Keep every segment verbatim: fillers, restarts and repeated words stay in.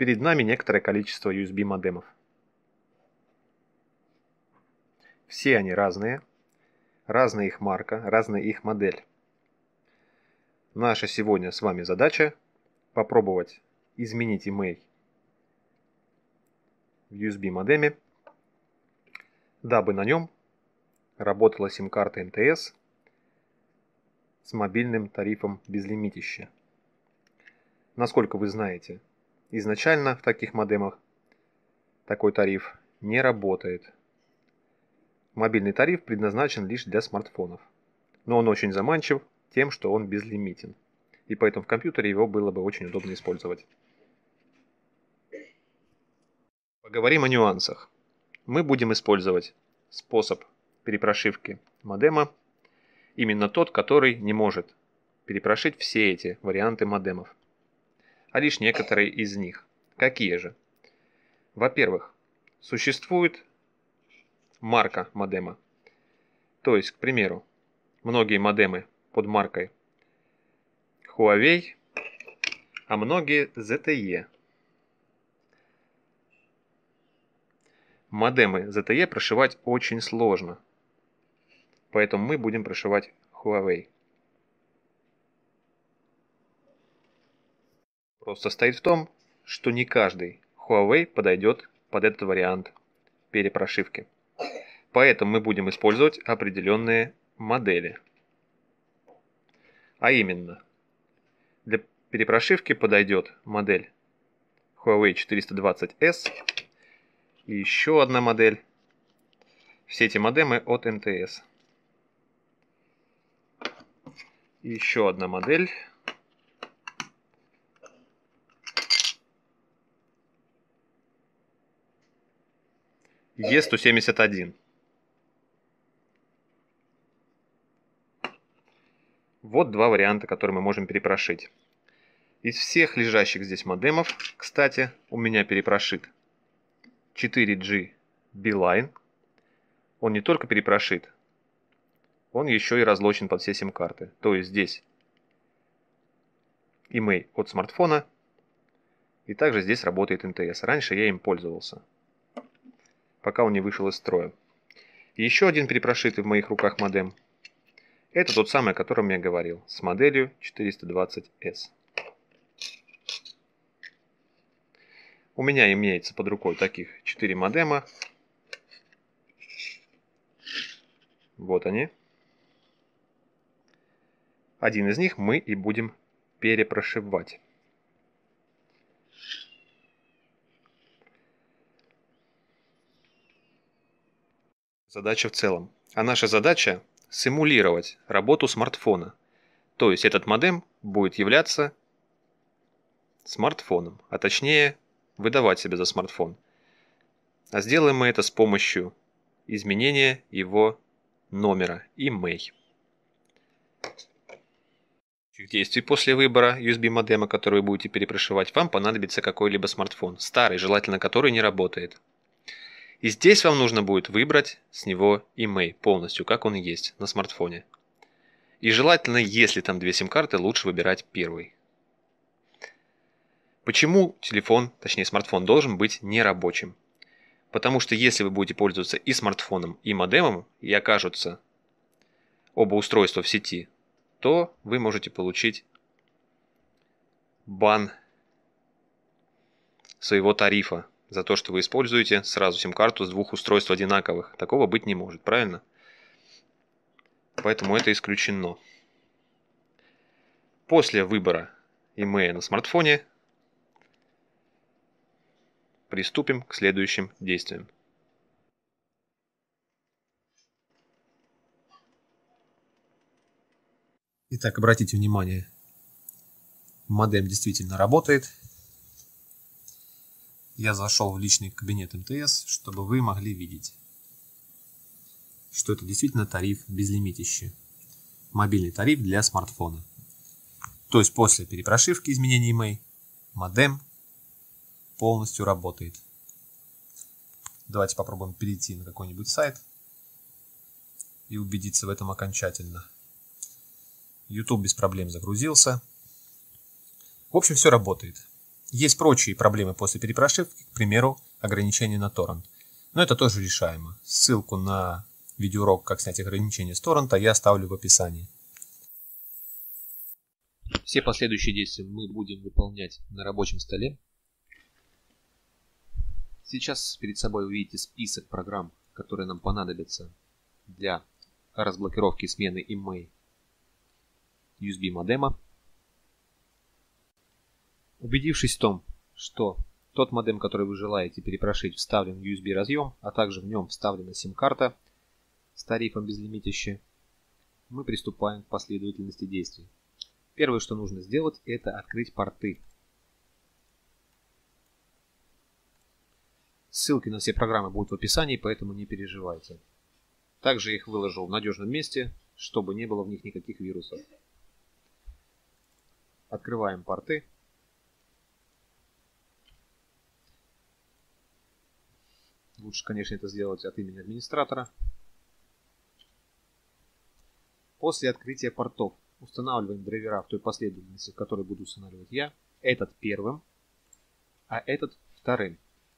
перед нами некоторое количество ю эс би модемов. Все они разные, разная их марка, разная их модель. Наша сегодня с вами задача попробовать изменить имей в ю эс би модеме, дабы на нем работала сим-карта эм тэ эс с мобильным тарифом безлимитище. Насколько вы знаете, изначально в таких модемах такой тариф не работает. Мобильный тариф предназначен лишь для смартфонов, но он очень заманчив тем, что он безлимитен, и поэтому в компьютере его было бы очень удобно использовать. Поговорим о нюансах. Мы будем использовать способ перепрошивки модема, именно тот, который не может перепрошить все эти варианты модемов, а лишь некоторые из них. Какие же? Во-первых, существует марка модема. То есть, к примеру, многие модемы под маркой Huawei, а многие зет тэ и. Модемы зет тэ и прошивать очень сложно, поэтому мы будем прошивать Huawei. Просто стоит в том, что не каждый Huawei подойдет под этот вариант перепрошивки. Поэтому мы будем использовать определенные модели. А именно, для перепрошивки подойдет модель Huawei четыреста двадцать эс и еще одна модель. Все эти модемы от эм тэ эс. И еще одна модель. и сто семьдесят один. Вот два варианта, которые мы можем перепрошить. Из всех лежащих здесь модемов, кстати, у меня перепрошит четыре джи Beeline. Он не только перепрошит, он еще и разлочен под все сим-карты. То есть здесь имей от смартфона, и также здесь работает эм тэ эс. Раньше я им пользовался, пока он не вышел из строя. И еще один перепрошитый в моих руках модем. Это тот самый, о котором я говорил, с моделью четыреста двадцать эс. У меня имеется под рукой таких четыре модема. Вот они. Один из них мы и будем перепрошивать. Задача в целом. А наша задача симулировать работу смартфона. То есть этот модем будет являться смартфоном, а точнее выдавать себя за смартфон. А сделаем мы это с помощью изменения его номера имей. Действий после выбора ю эс би модема, который вы будете перепрошивать, вам понадобится какой-либо смартфон, старый, желательно который не работает. И здесь вам нужно будет выбрать с него имей полностью, как он и есть на смартфоне. И желательно, если там две сим-карты, лучше выбирать первый. Почему телефон, точнее смартфон, должен быть нерабочим? Потому что если вы будете пользоваться и смартфоном, и модемом, и окажутся оба устройства в сети, то вы можете получить бан своего тарифа за то, что вы используете сразу сим-карту с двух устройств одинаковых. Такого быть не может, правильно? Поэтому это исключено. После выбора имея на смартфоне приступим к следующим действиям. Итак, обратите внимание, модем действительно работает. Я зашел в личный кабинет эм тэ эс, чтобы вы могли видеть, что это действительно тариф безлимитище. Мобильный тариф для смартфона. То есть после перепрошивки изменений имей модем полностью работает. Давайте попробуем перейти на какой-нибудь сайт и убедиться в этом окончательно. YouTube без проблем загрузился. В общем, все работает. Есть прочие проблемы после перепрошивки, к примеру, ограничение на торрент. Но это тоже решаемо. Ссылку на видеоурок «Как снять ограничения с торрента» я оставлю в описании. Все последующие действия мы будем выполнять на рабочем столе. Сейчас перед собой увидите список программ, которые нам понадобятся для разблокировки и смены и эм и ай ю эс би модема. Убедившись в том, что тот модем, который вы желаете перепрошить, вставлен в ю эс би разъем, а также в нем вставлена сим-карта с тарифом безлимитище, мы приступаем к последовательности действий. Первое, что нужно сделать, это открыть порты. Ссылки на все программы будут в описании, поэтому не переживайте. Также их выложу в надежном месте, чтобы не было в них никаких вирусов. Открываем порты. Лучше, конечно, это сделать от имени администратора. После открытия портов устанавливаем драйвера в той последовательности, в которой буду устанавливать я. Этот первым, а этот вторым.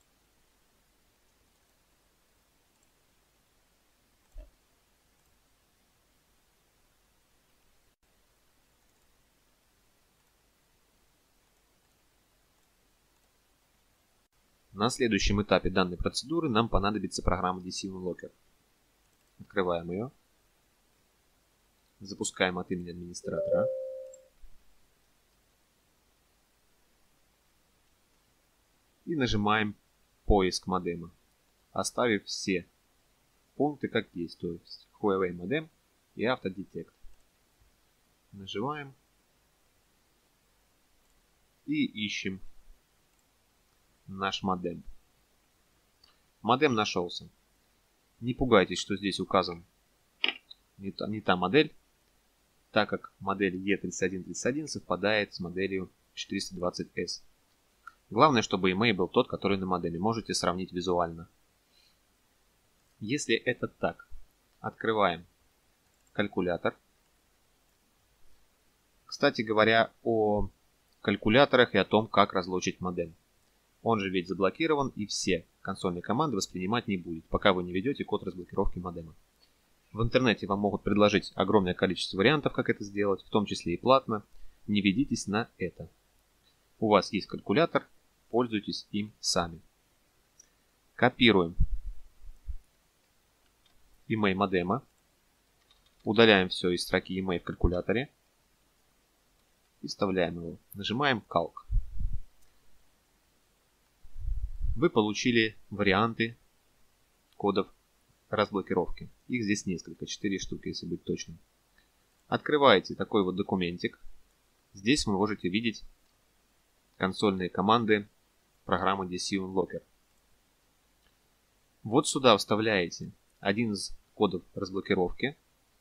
На следующем этапе данной процедуры нам понадобится программа Decision Locker. Открываем ее. Запускаем от имени администратора. И нажимаем поиск модема, оставив все пункты как есть, то есть Huawei модем и Autodetect. Нажимаем и ищем наш модем. Модем нашелся. Не пугайтесь, что здесь указан не та, не та модель, так как модель и тридцать один тридцать один совпадает с моделью четыреста двадцать эс. Главное, чтобы и эм и ай был тот, который на модеме. Можете сравнить визуально. Если это так, открываем калькулятор. Кстати говоря, о калькуляторах и о том, как разлочить модем. Он же ведь заблокирован, и все консольные команды воспринимать не будет, пока вы не ведете код разблокировки модема. В интернете вам могут предложить огромное количество вариантов, как это сделать, в том числе и платно. Не ведитесь на это. У вас есть калькулятор, пользуйтесь им сами. Копируем и эм и ай модема. Удаляем все из строки и эм и ай в калькуляторе. И вставляем его. Нажимаем Calc. Вы получили варианты кодов разблокировки. Их здесь несколько, четыре штуки, если быть точным. Открываете такой вот документик. Здесь вы можете видеть консольные команды программы Decision Locker. Вот сюда вставляете один из кодов разблокировки.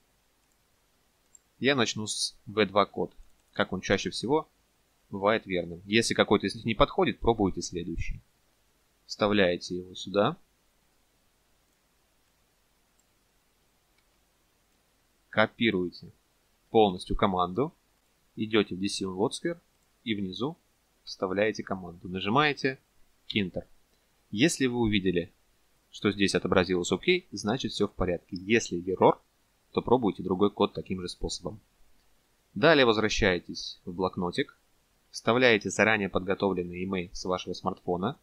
Я начну с ви два код. Как он чаще всего бывает верным. Если какой-то из них не подходит, пробуйте следующий. Вставляете его сюда. Копируете полностью команду. Идете в Decision Locker и внизу вставляете команду. Нажимаете Enter. Если вы увидели, что здесь отобразилось ОК, значит все в порядке. Если error, то пробуйте другой код таким же способом. Далее возвращаетесь в блокнотик. Вставляете заранее подготовленный и эм и ай с вашего смартфона.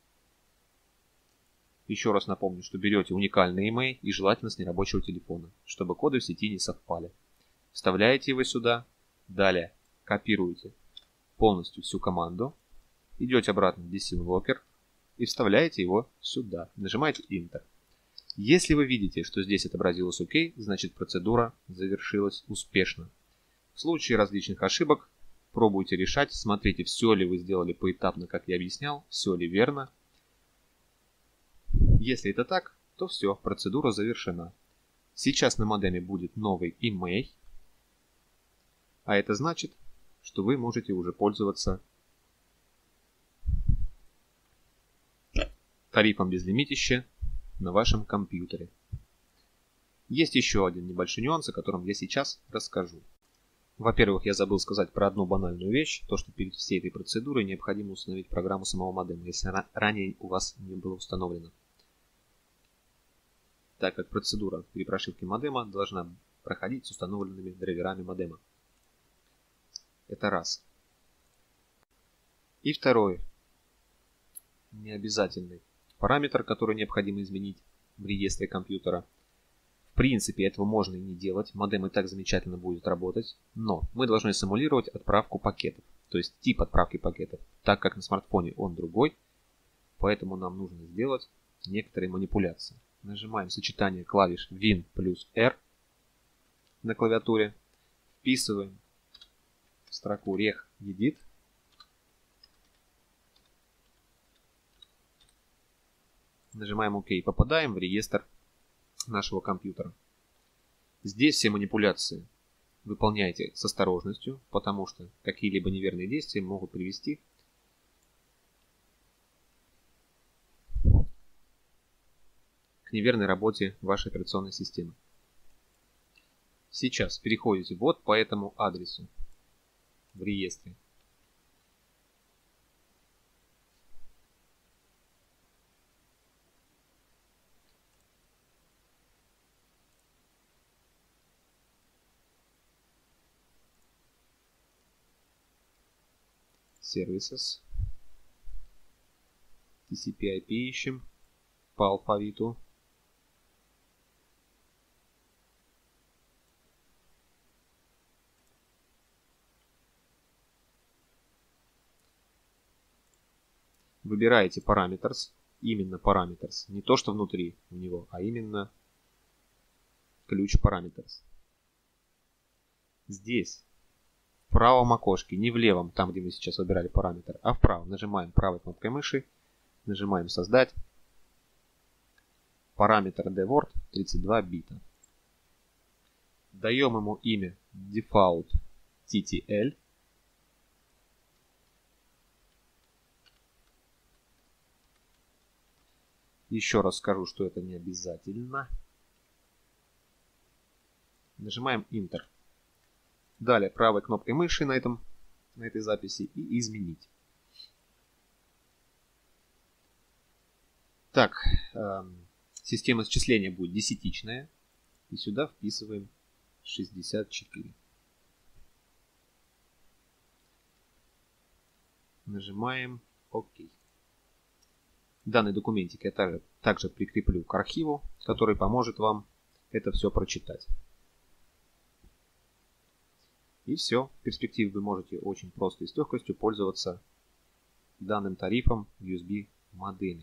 Еще раз напомню, что берете уникальный и эм и ай и желательно с нерабочего телефона, чтобы коды в сети не совпали. Вставляете его сюда. Далее копируете полностью всю команду. Идете обратно в Decision Locker и вставляете его сюда. Нажимаете Enter. Если вы видите, что здесь отобразилось ОК, значит процедура завершилась успешно. В случае различных ошибок пробуйте решать, смотрите, все ли вы сделали поэтапно, как я объяснял, все ли верно. Если это так, то все, процедура завершена. Сейчас на модеме будет новый и эм и ай, а это значит, что вы можете уже пользоваться тарифом безлимитище на вашем компьютере. Есть еще один небольшой нюанс, о котором я сейчас расскажу. Во-первых, я забыл сказать про одну банальную вещь, то что перед всей этой процедурой необходимо установить программу самого модема, если ранее у вас не было установлено. Так как процедура при прошивке модема должна проходить с установленными драйверами модема. Это раз. И второй, необязательный параметр, который необходимо изменить в реестре компьютера. В принципе, этого можно и не делать, модем и так замечательно будет работать, но мы должны симулировать отправку пакетов, то есть тип отправки пакетов, так как на смартфоне он другой, поэтому нам нужно сделать некоторые манипуляции. Нажимаем сочетание клавиш Win плюс R на клавиатуре, вписываем в строку regeedit, нажимаем ОК и попадаем в реестр нашего компьютера. Здесь все манипуляции выполняйте с осторожностью, потому что какие-либо неверные действия могут привести к неверной работе вашей операционной системы. Сейчас переходите вот по этому адресу в реестре. Services, ти си пи ай пи ищем по алфавиту. Выбираете parameters, именно parameters, не то что внутри у него, а именно ключ parameters. Здесь в правом окошке, не в левом, там где мы сейчас выбирали параметр, а в правом нажимаем правой кнопкой мыши, нажимаем создать, параметр dword тридцать два бита. Даем ему имя default ти ти эл. Еще раз скажу, что это не обязательно. Нажимаем Enter. Далее правой кнопкой мыши на, этом, на этой записи и изменить. Так, э, система счисления будет десятичная. И сюда вписываем шестьдесят четыре. Нажимаем ОК. Данный документик я также, также прикреплю к архиву, который поможет вам это все прочитать. И все. В перспективе вы можете очень просто и с легкостью пользоваться данным тарифом в ю эс би модеме.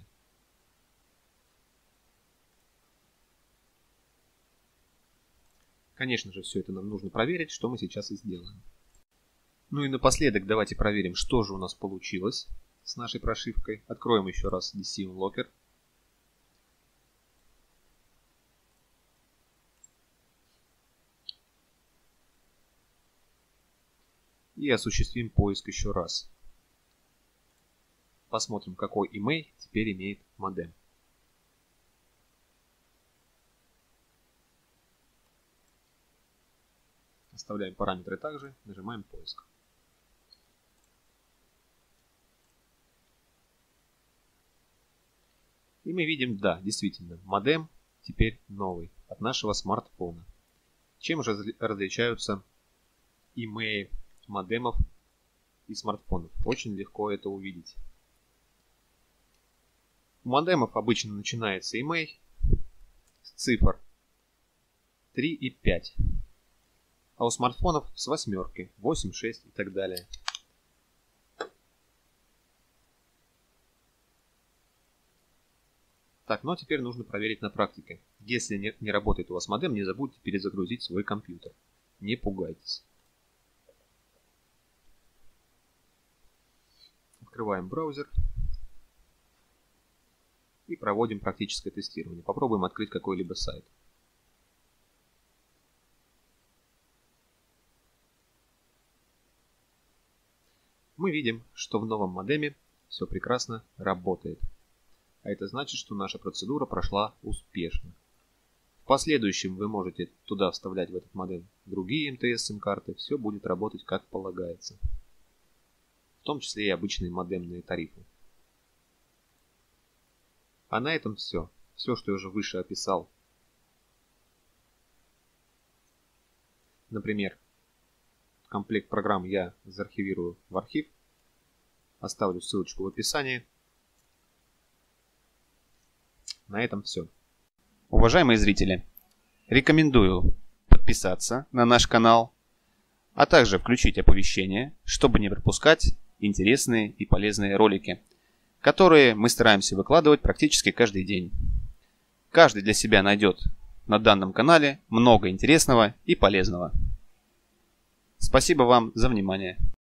Конечно же, все это нам нужно проверить, что мы сейчас и сделаем. Ну и напоследок давайте проверим, что же у нас получилось с нашей прошивкой. Откроем еще раз ди си Unlocker. И осуществим поиск еще раз. Посмотрим, какой имей теперь имеет модем. Оставляем параметры также, нажимаем поиск. И мы видим, да, действительно, модем теперь новый от нашего смартфона. Чем же различаются имеи модемов и смартфонов? Очень легко это увидеть. У модемов обычно начинается имей с цифр три и пять, а у смартфонов с восьмерки, восемь, шесть и так далее. Так, ну а теперь нужно проверить на практике. Если не, не работает у вас модем, не забудьте перезагрузить свой компьютер. Не пугайтесь. Открываем браузер и проводим практическое тестирование. Попробуем открыть какой-либо сайт. Мы видим, что в новом модеме все прекрасно работает. А это значит, что наша процедура прошла успешно. последующем вы можете туда вставлять в этот модем другие эм тэ эс сим-карты. Все будет работать как полагается. В том числе и обычные модемные тарифы. А на этом все. Все, что я уже выше описал. Например, комплект программ я заархивирую в архив. Оставлю ссылочку в описании. На этом все. Уважаемые зрители, рекомендую подписаться на наш канал, а также включить оповещения, чтобы не пропускать интересные и полезные ролики, которые мы стараемся выкладывать практически каждый день. Каждый для себя найдет на данном канале много интересного и полезного. Спасибо вам за внимание.